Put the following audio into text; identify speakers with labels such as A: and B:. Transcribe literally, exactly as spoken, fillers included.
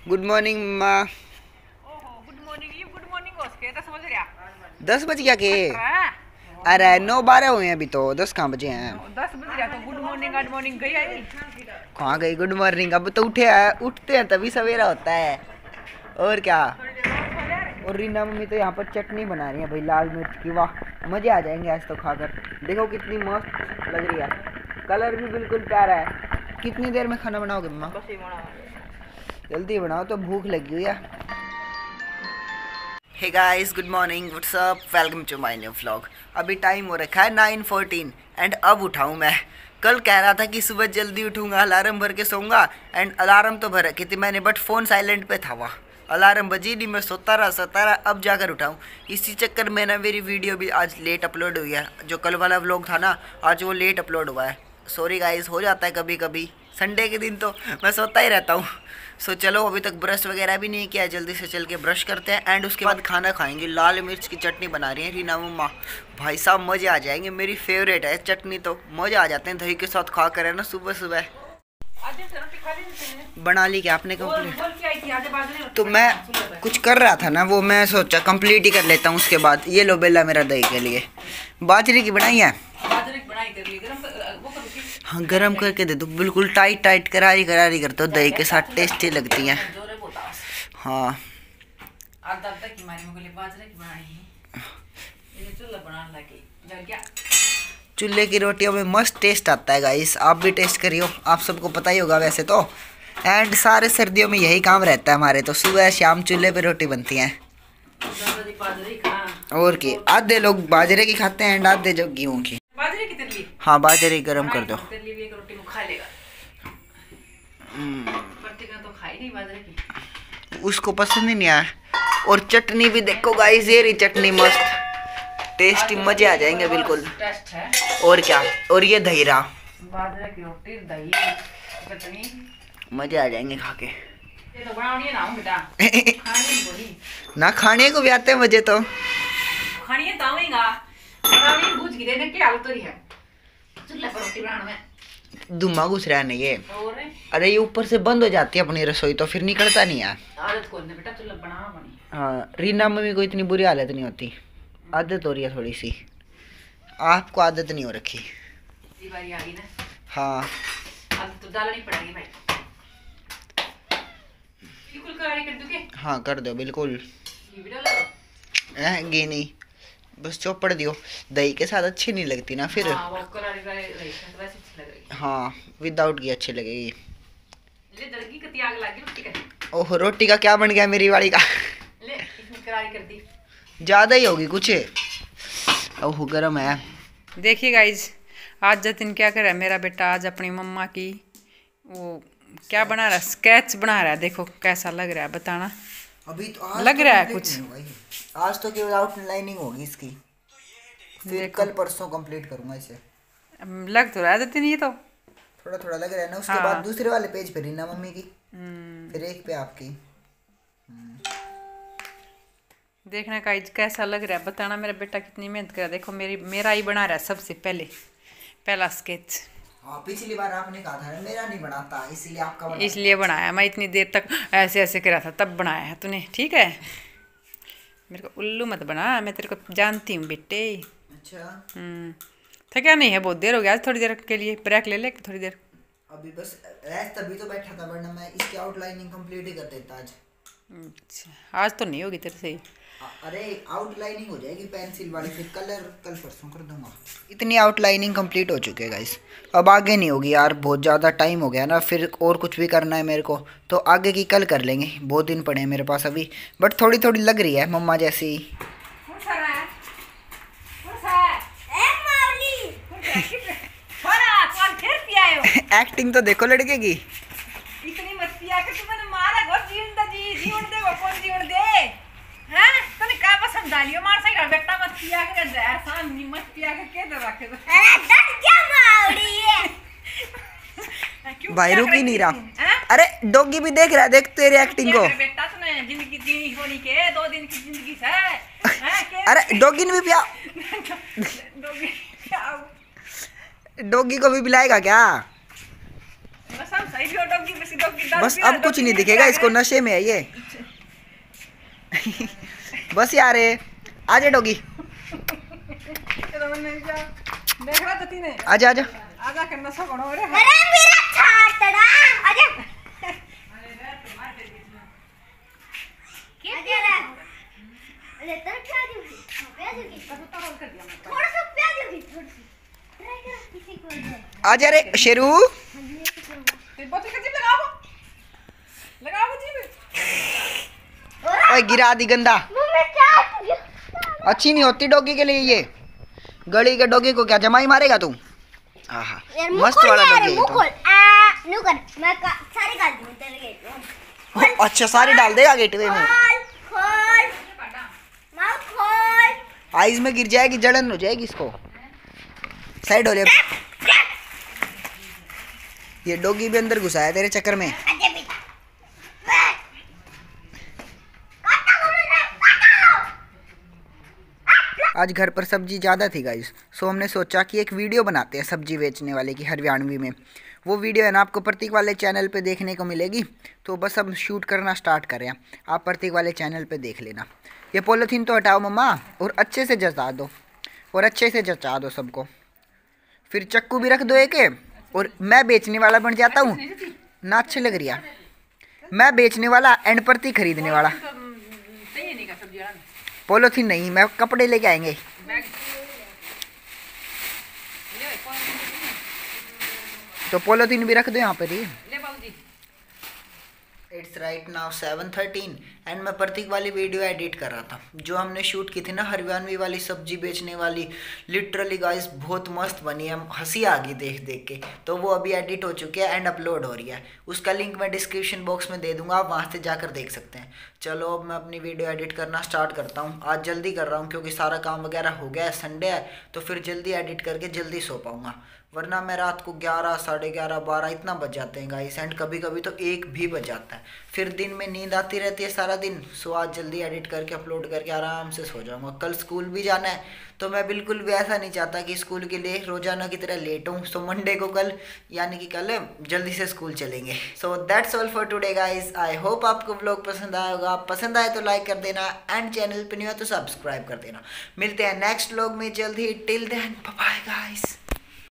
A: Good morning मम्मा।
B: Good morning ये good morning उसके दस बज रहा।
A: दस बज गया के? अरे नौ बारह हुए हैं अभी तो, दस कहाँ बजे हैं?
B: दस बज रहा तो गुड मॉर्निंग गुड मॉर्निंग गई आई।
A: कहाँ गई गुड मॉर्निंग? अब तो उठे हैं, उठते हैं तभी सवेरा होता है और क्या। और रीना मम्मी तो यहाँ पर चटनी बना रही है भाई, लाल मिर्च की। वाह मज़े आ जाएंगे आज तो खाकर। देखो कितनी मस्त लग रही है, कलर भी बिल्कुल प्यारा है। कितनी देर में खाना बनाओगे मम्मा? जल्दी बनाओ तो भूख लगी हुई है। Hey guys good morning, what's up, welcome to my new vlog. अभी टाइम हो रखा है नाइन फोर्टीन एंड अब उठाऊँ मैं। कल कह रहा था कि सुबह जल्दी उठूँगा, अलार्म भर के सोऊंगा एंड अलार्म तो भर रखी थी मैंने, बट फ़ोन साइलेंट पे था। वहाँ अलार्म बजी नहीं, मैं सोता रहा सोता रहा, अब जाकर उठाऊँ। इसी चक्कर में ना मेरी वीडियो भी आज लेट अपलोड हुई है। जो कल वाला व्लॉग था ना, आज वो लेट अपलोड हुआ है। सॉरी गाइस, हो जाता है कभी कभी। संडे के दिन तो मैं सोता ही रहता हूँ। सो चलो, अभी तक ब्रश वगैरह भी नहीं किया, जल्दी से चल के ब्रश करते हैं एंड उसके बाद खाना खाएंगे। लाल मिर्च की चटनी बना रही है रीना मम्मा। भाई साहब मज़े आ जाएंगे, मेरी फेवरेट है चटनी, तो मज़े आ जाते हैं दही के साथ खा कर, है ना। सुबह सुबह बना ली क्या आपने कंप्लीट? तो मैं कुछ कर रहा था ना, वो मैं सोचा कंप्लीट ही कर लेता हूँ उसके बाद। ये लो बेला मेरा दही के लिए, बाजरे की बनाई है। हाँ गरम करके दे दो, बिल्कुल टाइट टाइट करारी करारी कर दो, दही के साथ टेस्टी लगती हैं। हाँ चूल्हे की रोटियों में मस्त टेस्ट आता है गाइस, आप भी टेस्ट करियो, आप सबको पता ही होगा वैसे तो। एंड सारे सर्दियों में यही काम रहता है हमारे तो, सुबह शाम चूल्हे पे रोटी बनती हैं। और की आधे लोग बाजरे की खाते हैं एंड आधे जो गेहूँ की। हाँ बाजरे गरम कर दो। उसको पसंद ही नहीं आया। और चटनी भी देखो गाइस, ये रही चटनी मस्त टेस्टी, मजे आ जाएंगे बिल्कुल। और क्या, और ये दही रहा,
B: बाजरे की रोटी दही चटनी,
A: मजे आ जाएंगे खा के।
B: ये तो बनानी ना बेटा, खानी बोली
A: ना खाने को भी आते हैं मजे तो।
B: खानी है तावेगा, बनानी भूज की देने की हालत रही है। चूल्हे पर रोटी बनाने में
A: धुआं घुस रहा है ना ये।
B: और
A: अरे ये ऊपर से बंद हो जाती है अपनी रसोई, तो फिर निकलता नहीं है।
B: आदत को बेटा चूल्हा बनाना पड़ी।
A: हाँ रीना मम्मी को इतनी बुरी हालत नहीं होती, आदत हो रही है थोड़ी सी। आपको आदत नहीं हो रखी।
B: बारी आ गई ना।
A: हाँ
B: आदत तो डालनी पड़ेगी भाई। बिल्कुल करारी कर दोगे? हाँ
A: कर दो बिल्कुल।
B: ये भी डालो?
A: घी नहीं, बस चौपड़ दियो। दही के साथ अच्छी नहीं लगती ना फिर।
B: हाँ वो करारी करारी वैसे अच्छी लगेगी।
A: हाँ विदाउट घी अच्छी लगेगी।
B: ले दलगी कती आग लगी रोटी का।
A: ओह रोटी का क्या बन गया मेरी वाली का।
B: ले इसमें करारी कर दी,
A: ज़्यादा ही होगी कुछ। ओह गरम है।
C: देखिए गाइज, आज जतिन क्या कर रहा है मेरा बेटा, आज अपनी मम्मा की वो क्या बना रहा है, स्केच बना रहा है। देखो कैसा लग रहा है बताना।
A: अभी तो आज
C: लग
A: तो
C: रहा है कुछ,
A: आज तो केवल आउटलाइनिंग होगी इसकी, फिर कल परसों कंप्लीट करूंगा इसे।
C: लग तो रहा है जतिन, ये तो
A: थोड़ा थोड़ा लग रहा है ना। उसके
C: हाँ।
A: बाद दूसरे वाले पेज पे रीना मम्मी की, फिर एक पे आपकी।
C: देखना गाइज कैसा लग रहा है बताना। मेरा बेटा कितनी मेहनत कर रहा है। देखो मेरी मेरा ही बना रहा है सबसे पहले, पहला स्केच।
A: हाँ पिछली बार आपने कहा था मेरा नहीं बनाता, इसलिए आपका बना।
C: इसलिए बनाया, मैं इतनी देर तक ऐसे ऐसे करा था तब बनाया है तूने, ठीक है। मेरे को उल्लू मत बना, मैं तेरे को जानती हूँ बेटे।
A: अच्छा
C: हम्म थका नहीं है, बहुत देर हो गया आज, थोड़ी देर के लिए ब्रेक ले ले थोड़ी देर।
A: अभी बस रेस्ट, तभी तो बैठा था, वरना मैं इसकी आउटलाइनिंग कंप्लीट ही कर देता आज।
C: अच्छा आज तो नहीं होगी तेरे से।
A: अरे आउटलाइनिंग हो जाएगी पेंसिल वाली, फिर कलर कल परसों कर दूंगा। इतनी आउटलाइनिंग कंप्लीट हो चुकी है गाइस, अब आगे नहीं होगी यार, बहुत ज़्यादा टाइम हो गया ना, फिर और कुछ भी करना है मेरे को, तो आगे की कल कर लेंगे। बहुत दिन पड़े हैं मेरे पास अभी, बट थोड़ी थोड़ी लग रही है मम्मा जैसी। एक्टिंग तो देखो लड़के की।
B: इतनी मत पिया के तुमने मारा घर जीवन जी जीवन दे वो कौन जीवन दे हैं? तने का पसंद डालियो मार सही कर बेटा, मत पिया के जहर सान नी मत पिया के के दे रखे तो। अरे डर क्या मावड़ी है?
A: भाई रुक ही नहीं रहा। अरे डॉगी भी देख रहा है, देख तेरी एक्टिंग को।
B: बेटा तूने जिंदगी जीनी होनी के दो दिन की जिंदगी है हैं?
A: अरे डॉगी ने भी पिया,
B: डॉगी
A: डॉगी को भी पिलाएगा क्या?
B: बस हम सही भी डॉगी बस डॉगी दारू
A: बस
B: पी रहा,
A: अब कुछ
B: डॉगी
A: नहीं
B: पी
A: दिखेगा
B: रहा
A: इसको,
B: है।
A: नशे में है ये। बस यार आजा डॉगी,
B: चलो मैंने क्या देख रहा था तीने
A: आजा आजा।
B: आजा करना सब बनो रे
D: अरे मेरा छातड़ा आजा क्या दे रहा अरे तर क्या दूंगी प्याज दूंगी
B: तो रोल कर दिया मैं
D: थोड़ा सा प्याज दूंगी थोड़ी सी ट्राई करो किसी को दे
A: आजा रे शेरू।
B: ते बोतल का जीप लगाओ लगाओ जीप
A: ओए गिरा दी गंदा,
D: मम्मी क्या
A: अच्छी नहीं होती डॉगी के लिए ये। गली के डॉगी को क्या जमाई मारेगा तू? आहा
D: यार मुंह
A: मस्त
D: खोल
A: वाला
D: यार
A: डॉगी है
D: मुंह
A: ये
D: खोल आ नु कर मैं का, सारी गाल दूं तेरे के
A: तो। अच्छा सारी डाल देगा गेटवे में,
D: खोल खोल माउथ खोल
A: आइज में गिर जाएगी, जलन हो जाएगी इसको। साइड हो ले। ये डॉगी भी अंदर घुसा है तेरे चक्कर में।
D: आजा बेटा काटा बोलो ना काटा
A: आज घर पर सब्जी ज़्यादा थी गाइस, सो हमने सोचा कि एक वीडियो बनाते हैं सब्जी बेचने वाले की हरियाणवी में। वो वीडियो है ना आपको प्रतीक वाले चैनल पे देखने को मिलेगी, तो बस अब शूट करना स्टार्ट करें। आप प्रतीक वाले चैनल पे देख लेना। ये पॉलीथीन तो हटाओ मम्मा, और अच्छे से जचा दो, और अच्छे से जचा दो सबको। फिर चक्कू भी रख दो एक, और मैं बेचने वाला बन जाता हूँ ना। अच्छी लग रही है, मैं बेचने वाला एंड प्रतीक खरीदने वाला।
B: सही नहीं का सब्जी वाला
A: पॉलीथीन नहीं, मैं कपड़े लेके आएंगे।
B: बैग ले कौन
A: तो पॉलीथीन भी रख दो यहाँ पर ही।
B: ले बाबूजी
A: it's right now seven thirteen and मैं प्रतीक वाली वीडियो एडिट कर रहा था, जो हमने शूट की थी ना हरियाणवी वाली सब्जी बेचने वाली। लिटरली गाइस बहुत मस्त बनी है, हंसी आ गई देख देख के। तो वो अभी एडिट हो चुकी है एंड अपलोड हो रही है। उसका लिंक मैं डिस्क्रिप्शन बॉक्स में दे दूंगा, आप वहाँ से जाकर देख सकते हैं। चलो अब मैं अपनी वीडियो एडिट करना स्टार्ट करता हूँ। आज जल्दी कर रहा हूँ क्योंकि सारा काम वगैरह हो गया है, संडे है तो फिर जल्दी एडिट करके जल्दी सो पाऊँगा, वरना मैं रात को ग्यारह साढ़े ग्यारह बारह इतना बज जाते हैं गाइस, एंड कभी कभी तो एक भी बज जाता है। फिर दिन में नींद आती रहती है सारा दिन। सो आज जल्दी एडिट करके अपलोड करके आराम से सो जाऊंगा। कल स्कूल भी जाना है, तो मैं बिल्कुल भी ऐसा नहीं चाहता कि स्कूल के लिए रोजाना की तरह लेट हूँ। सो मंडे को कल यानी कि कल जल्दी से स्कूल चलेंगे। So that's all for today guys. I hope आपको व्लॉग पसंद आया होगा। पसंद आए तो लाइक कर देना, एंड चैनल पर नहीं हो तो सब्सक्राइब कर देना। मिलते हैं नेक्स्ट व्लॉग में जल्द ही। Till then bye bye guys.